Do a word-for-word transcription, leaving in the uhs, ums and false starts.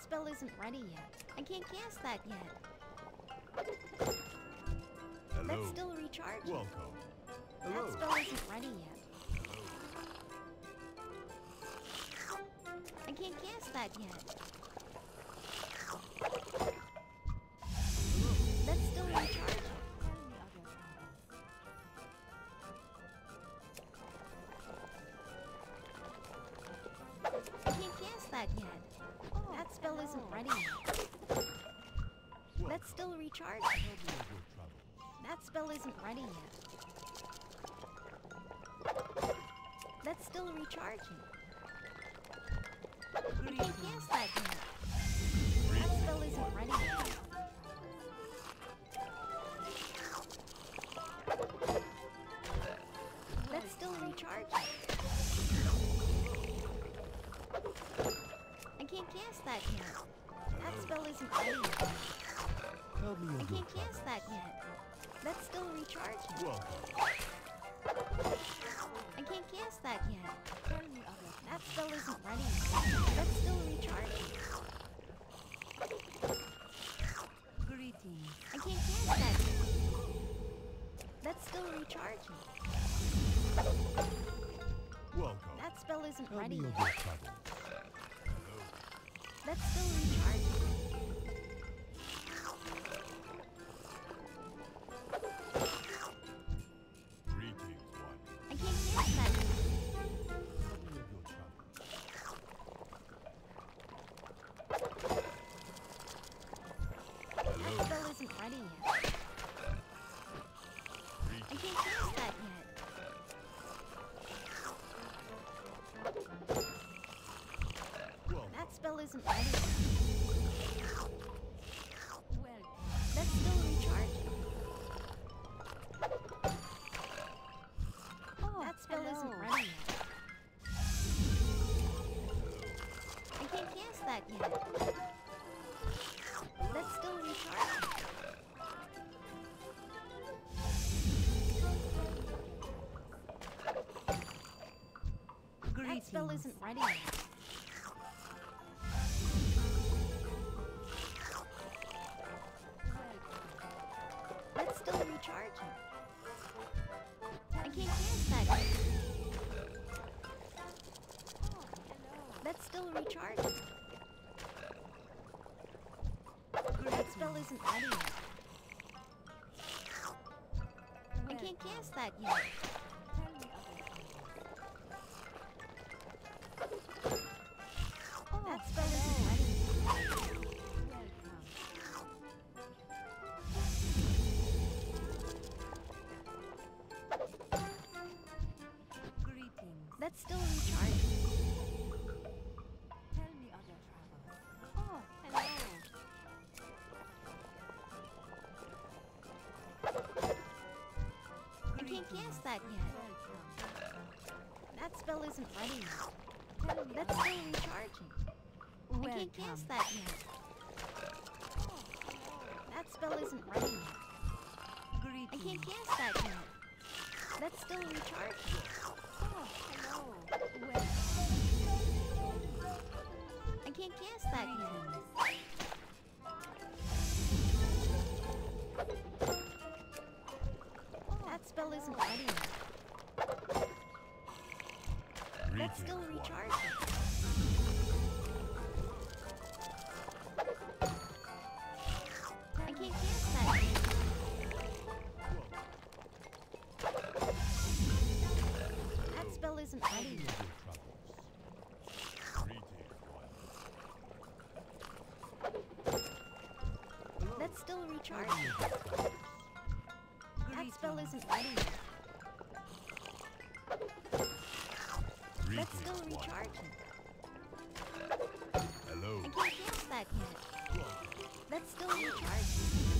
spell isn't ready yet. I can't cast that yet. Hello. That's still recharging. Welcome. That Hello. spell isn't ready yet. I can't cast that yet. That's still recharging. I can't cast that yet. That spell isn't ready yet. That's still recharging. That spell isn't ready yet. That's still recharging. I can't cast that yet. That spell isn't ready yet. That's still recharging. I can't cast that yet. That spell isn't ready yet. Help me I in can't your cast that yet. That's still recharging. Welcome. I can't cast that yet. That spell isn't ready yet. That's still recharging. Greetings. I can't cast that yet. That's still recharging. Welcome. That spell isn't Help ready me in yet. your troubles. That's still recharging. Greetings, one. I can't cast that yet. Help me in your troubles. That Hello. spell isn't ready yet. I Greetings. can't cast that yet. Welcome. That spell isn't ready yet. Welcome. That's still recharging. Oh, That spell hello. isn't ready yet. I can't cast that yet. That's still recharging. That Greetings. spell isn't ready yet. That's still recharging. I can't cast that yet. That's still recharging. That spell isn't ready yet. I can't cast that yet. Tell me other That spell isn't ready yet. Welcome. Greetings. That's still recharging. Tell me other travels. Oh, hello. I can't cast that yet. Welcome. That spell isn't ready yet. Tell me That's other- still recharging. I can't cast that yet. That spell isn't ready yet. I Greetings. can't cast that yet. That's still recharging. Oh, hello. Welcome. I can't cast that yet. That spell isn't ready yet. That's still Greetings, one. recharging. I can't cast that yet. That spell isn't Help ready me in yet. your troubles. Greetings, one. That's still Help me recharging. in your troubles. That spell isn't ready yet. That's Greetings, still one. recharging. Hello. I can't cast that yet. Welcome. That's still recharging.